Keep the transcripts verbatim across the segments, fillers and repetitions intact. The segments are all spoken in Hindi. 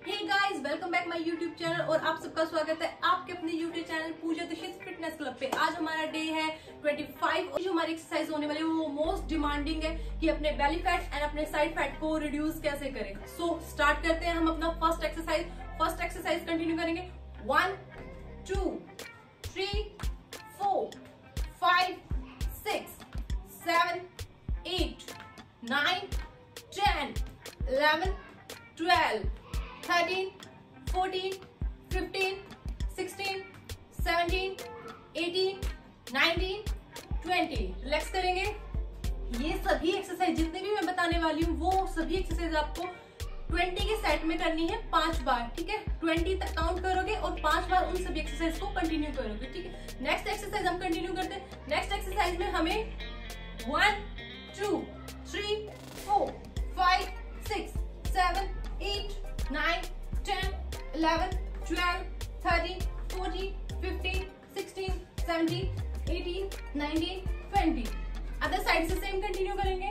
Hey guys, welcome back my YouTube channel और आप सबका स्वागत है आपके अपने यूट्यूब चैनल पूजा दिशिस फिटनेस क्लब पे। आज हमारा डे है पच्चीस और जो हमारी एक्सरसाइज होने वाली है वो मोस्ट डिमांडिंग है कि अपने बेली फैट एंड अपने साइड फैट को रिड्यूस कैसे करें। सो so, स्टार्ट करते हैं हम अपना first exercise. First exercise continue करेंगे। One two three four five six seven eight nine ten eleven twelve thirteen fourteen fifteen sixteen seventeen eighteen nineteen twenty. Relax करेंगे। ये सभी एक्सरसाइज जितने भी मैं बताने वाली हूँ वो सभी एक्सरसाइज आपको ट्वेंटी के सेट में करनी है पांच बार, ठीक है। ट्वेंटी तक काउंट करोगे और पांच बार उन सभी एक्सरसाइज को कंटिन्यू करोगे, ठीक है। नेक्स्ट एक्सरसाइज हम कंटिन्यू करते हैं। नेक्स्ट एक्सरसाइज में हमें one two three four five six seven eight nine, ten, eleven, twelve, thirteen, fourteen, fifteen, sixteen, seventeen, eighteen, nineteen, twenty। Other side से सेम कंटिन्यू करेंगे।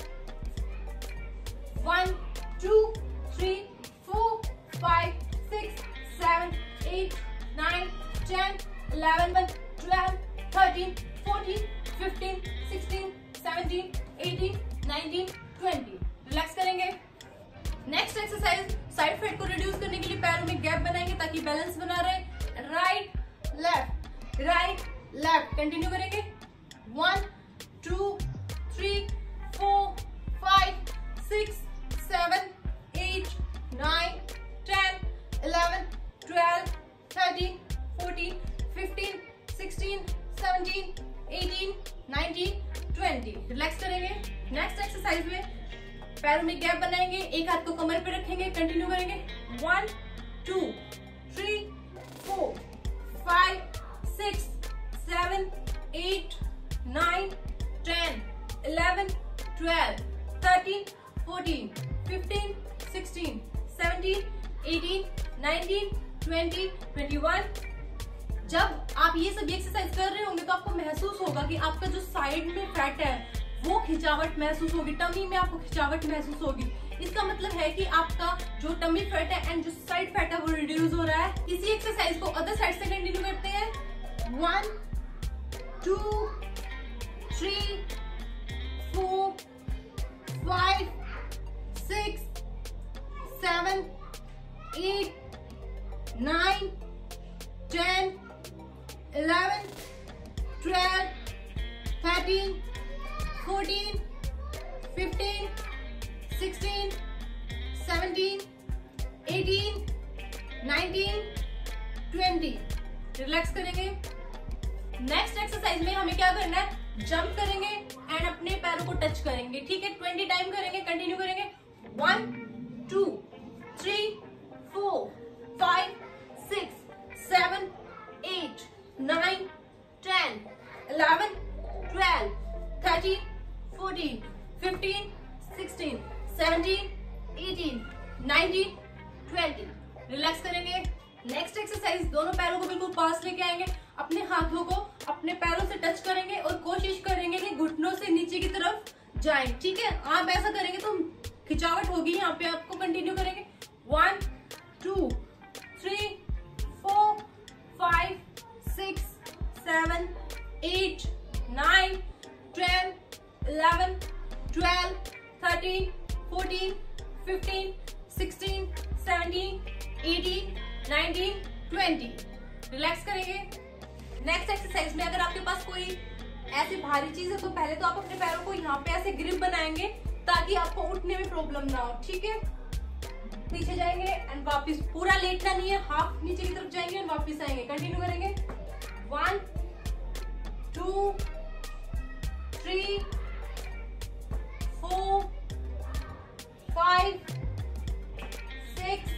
One, two, three, four, five, six, seven, eight, nine, ten, eleven, twelve, thirteen, fourteen, fifteen, sixteen, seventeen, eighteen, nineteen, twenty। Relax करेंगे। नेक्स्ट एक्सरसाइज साइड फैट को रिड्यूस करने के लिए पैरों में गैप बनाएंगे ताकि बैलेंस बना रहे। Right left right left continue करेंगे। One two three four five six seven eight nine ten eleven twelve thirteen fourteen fifteen sixteen seventeen eighteen nineteen twenty. Relax करेंगे। नेक्स्ट एक्सरसाइज में पैरों में गैप बनाएंगे, एक हाथ को कमर पे रखेंगे, कंटिन्यू करेंगे। One two three four five six seven eight nine ten eleven twelve thirteen fourteen fifteen sixteen seventeen eighteen nineteen twenty twenty one. जब आप ये सभी एक्सरसाइज कर रहे होंगे तो आपको महसूस होगा कि आपका जो साइड में फैट है वो खिंचावट महसूस होगी, टमी में आपको खिंचावट महसूस होगी। इसका मतलब है कि आपका जो टमी फैट है एंड जो साइड फैट है वो रिड्यूस हो रहा है। इसी एक्सरसाइज को अदर साइड से कंटिन्यू करते हैं। One two three four five six seven eight nine ten eleven twelve thirteen fourteen fifteen sixteen seventeen eighteen nineteen twenty. Relax करेंगे। नेक्स्ट एक्सरसाइज में हमें क्या करना है, जंप करेंगे एंड अपने पैरों को टच करेंगे, ठीक है। ट्वेंटी टाइम करेंगे, कंटिन्यू करेंगे। One two three four five six seven eight nine ten eleven twelve thirteen fourteen fifteen sixteen seventeen eighteen nineteen twenty. Relax करेंगे। नेक्स्ट एक्सरसाइज दोनों पैरों को बिल्कुल पास लेके आएंगे, अपने हाथों को अपने पैरों से टच करेंगे और कोशिश करेंगे कि घुटनों से नीचे की तरफ जाएं, ठीक है। आप ऐसा करेंगे तो खिंचावट होगी यहाँ पे। आपको कंटिन्यू करेंगे। One two three four five six seven eight nine ten eleven twelve thirteen fourteen fifteen sixteen seventeen eighteen nineteen twenty. Relax करेंगे। नेक्स्ट एक्सरसाइज में अगर आपके पास कोई ऐसी भारी चीज है तो पहले तो आप अपने पैरों को यहाँ पे ऐसे ग्रिप बनाएंगे ताकि आपको उठने में प्रॉब्लम ना हो, ठीक है। नीचे जाएंगे एंड वापस, पूरा लेटना नहीं है, हाफ नीचे की तरफ जाएंगे एंड वापस आएंगे, कंटिन्यू करेंगे। One two three four five six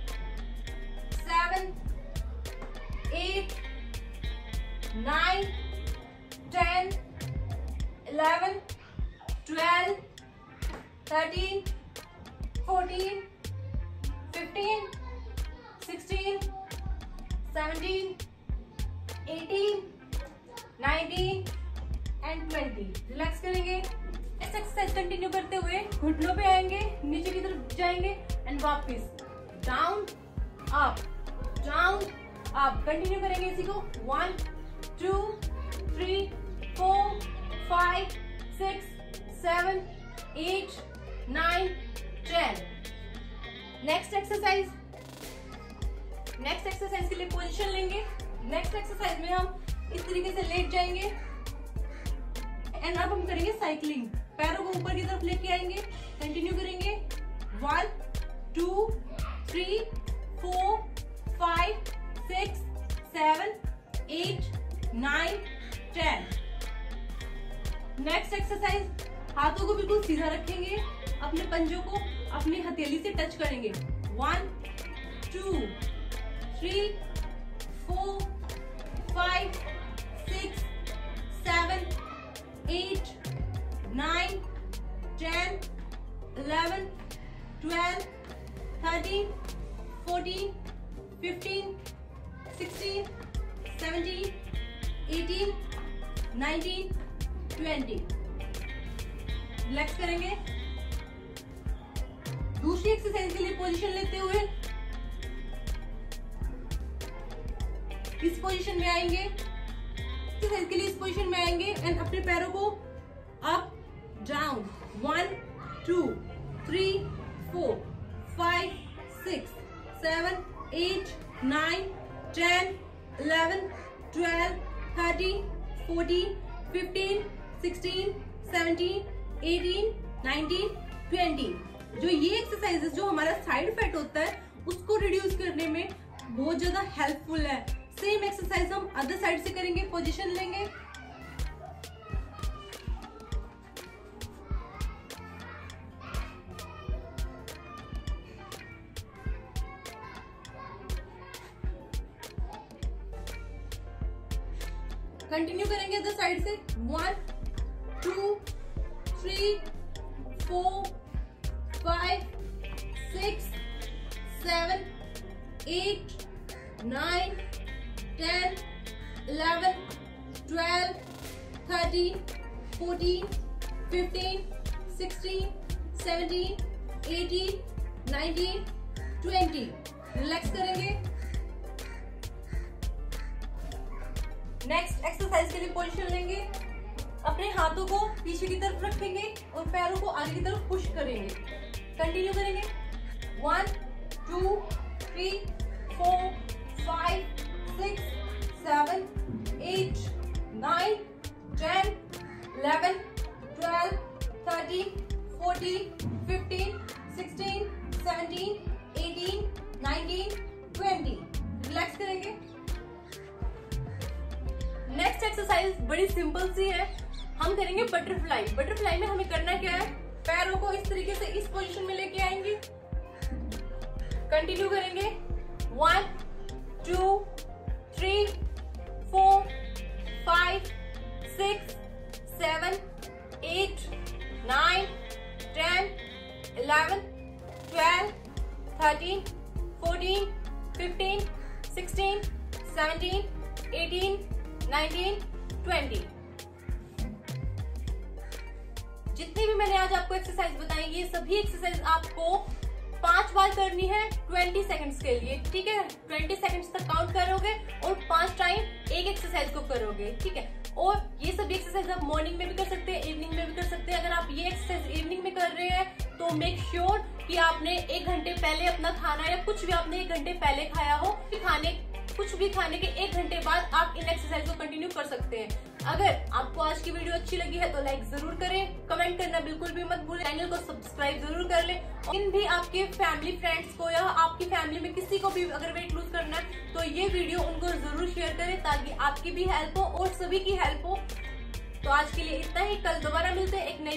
seven eight nine ten eleven twelve thirteen fourteen fifteen sixteen seventeen eighteen nineteen and twenty. Relax करेंगे। इस एक्सरसाइज कंटिन्यू करते हुए घुटनों पे आएंगे, नीचे की तरफ जाएंगे एंड वापस down up, down, up. Continue करेंगे इसी को। One, two, three, four, five, six, seven, eight, nine, ten. Next exercise, next exercise के लिए पोजीशन लेंगे। नेक्स्ट एक्सरसाइज में हम इस तरीके से लेट जाएंगे एंड अब हम करेंगे साइकिलिंग। पैरों को ऊपर की तरफ लेके आएंगे, कंटिन्यू करेंगे। One, two, three, four, five, six, seven, eight, nine, ten. Next exercise, हाथों को बिल्कुल सीधा रखेंगे, अपने पंजों को अपनी हथेली से टच करेंगे। One, two, three, four, five, six, seven, eight, nine, ten, eleven, twelve, thirteen, fourteen, fifteen, sixteen, seventeen, eighteen, nineteen, twenty. Relax करेंगे। दूसरी एक्सरसाइज के लिए पोजीशन लेते हुए इस पोजीशन में आएंगे। एक्सरसाइज के लिए इस पोजीशन में आएंगे एंड अपने पैरों को up, down, one, two, three, four, five, six, seven, eight, nine, ten, eleven, twelve, thirteen, fourteen, fifteen, sixteen, seventeen, eighteen, nineteen, twenty. जो ये एक्सरसाइजेस जो हमारा साइड फैट होता है उसको रिड्यूस करने में बहुत ज्यादा हेल्पफुल है। सेम एक्सरसाइज हम अदर साइड से करेंगे। पोजीशन लेंगे, कंटिन्यू करेंगे अदर साइड से। One, two, three, four, five, six, seven, eight, nine, ten, eleven, twelve, thirteen, fourteen, fifteen, sixteen, seventeen, eighteen, nineteen, twenty. Relax करेंगे। नेक्स्ट एक्सरसाइज के लिए पोजीशन लेंगे, अपने हाथों को पीछे की तरफ रखेंगे और पैरों को आगे की तरफ पुश करेंगे। कंटिन्यू करेंगे। One, two, three, four, five, six, seven, eight, nine, ten, eleven, twelve, thirteen, fourteen, fifteen, sixteen, seventeen, eighteen, nineteen, twenty. Relax करेंगे। नेक्स्ट एक्सरसाइज बड़ी सिंपल सी है, हम करेंगे बटरफ्लाई। बटरफ्लाई में हमें करना क्या है, पैरों को इस तरीके से इस पोजीशन में लेके आएंगे, कंटिन्यू करेंगे। One, two, three, four, five, six, seven, eight, nine, ten, eleven, twelve, thirteen, fourteen, fifteen, sixteen, seventeen, eighteen, nineteen, twenty. जितनी भी मैंने आज आपको एक्सरसाइज बताई, ये सभी एक्सरसाइज आपको पांच बार करनी है ट्वेंटी सेकंड्स के लिए, ठीक है। ट्वेंटी सेकंड्स तक काउंट करोगे और पांच टाइम एक एक्सरसाइज को करोगे, ठीक है। और ये सभी एक्सरसाइज आप मॉर्निंग में भी कर सकते हैं, इवनिंग में भी कर सकते हैं। अगर आप ये एक्सरसाइज इवनिंग में कर रहे हैं तो मेक श्योर कि आपने एक घंटे पहले अपना खाना या कुछ भी आपने एक घंटे पहले खाया हो, खाने कुछ भी खाने के एक घंटे बाद आप इन एक्सरसाइज को कंटिन्यू कर सकते हैं। अगर आपको आज की वीडियो अच्छी लगी है तो लाइक जरूर करें, कमेंट करना बिल्कुल भी मत भूलें, चैनल को सब्सक्राइब जरूर कर लें। इन भी आपके फैमिली फ्रेंड्स को या आपकी फैमिली में किसी को भी अगर वेट लूज करना है तो ये वीडियो उनको जरूर शेयर करें ताकि आपकी भी हेल्प हो और सभी की हेल्प हो। तो आज के लिए इतना ही, कल दोबारा मिलते हैं एक